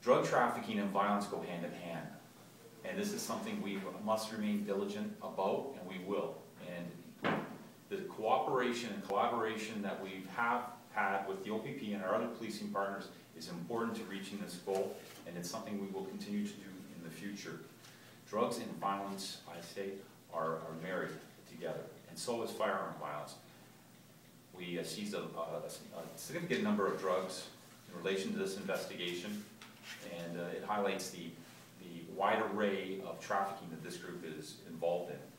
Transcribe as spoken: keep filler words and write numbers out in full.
Drug trafficking and violence go hand in hand. And this is something we must remain diligent about, and we will. And the cooperation and collaboration that we have had with the O P P and our other policing partners is important to reaching this goal, and it's something we will continue to do in the future. Drugs and violence, I say, are, are married together, and so is firearm violence. We uh, seized a, a, a significant number of drugs in relation to this investigation, and uh, it highlights the, the wide array of trafficking that this group is involved in.